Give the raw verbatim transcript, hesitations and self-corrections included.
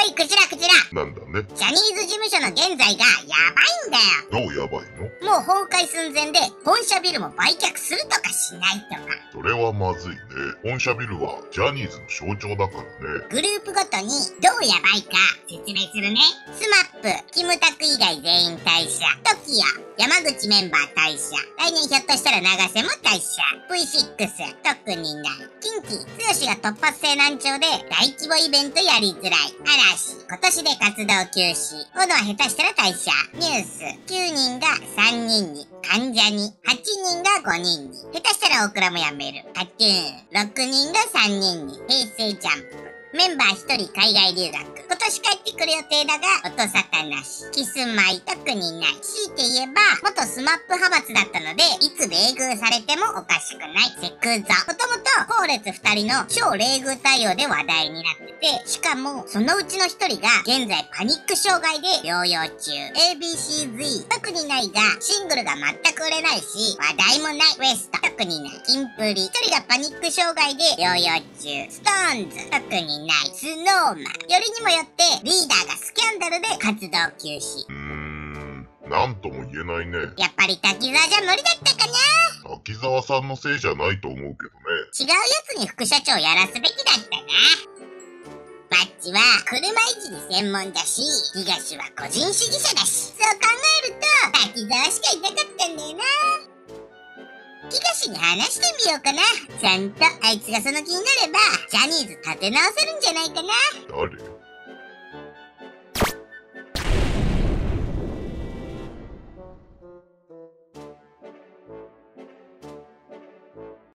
い、クジラクジラ。 なんだね。 ジャニーズ事務所の現在がやばいんだよ。 どうやばいの？ もう崩壊寸前で、本社ビルも売却するとかしないとか。 それはまずいね。本社ビルはジャニーズの象徴だからね。 グループごとにどうやばいか説明するね。スマップ、キムタク以外全員退社。トキオ、山口メンバー退社。来年ひょっとしたら長瀬も退社。ブイシックス、特にない。キンキ、剛が突発性難聴で大規模イベントやりづらい。嵐、今年で活動休止。オノは下手したら退社。ニュース、きゅうにんがさんにんに。関ジャニ、はちにんがごにんに。下手したら大倉も辞める。カトゥーン、ろくにんがさんにんに。平成ジャンプ。メンバーひとり海外留学。今年帰ってくる予定だが、音沙汰なし。キスマイ特にない。強いて言えば、元スマップ派閥だったので、いつ冷遇されてもおかしくない。セクゾ。もともと、後列ふたりの超冷遇対応で話題になってて、しかも、そのうちのひとりが、現在パニック障害で療養中。エービーシーズイ、特にないが、シングルが全く売れないし、話題もない。ウエスト、特にない。キンプリ、ひとりがパニック障害で療養中。ストーンズ、特にない。スノーマン。よりにもよって、リーダーがスキャンダルで活動休止。 うーん、なんとも言えないね。 やっぱり滝沢じゃ無理だったかな。 滝沢さんのせいじゃないと思うけどね。 違うやつに副社長やらすべきだったな。バッチは車いじり専門だし、東は個人主義者だし、そう考えると滝沢しかいなかったんだよな。東に話してみようかな。ちゃんとあいつがその気になればジャニーズ立て直せるんじゃないかな。 誰？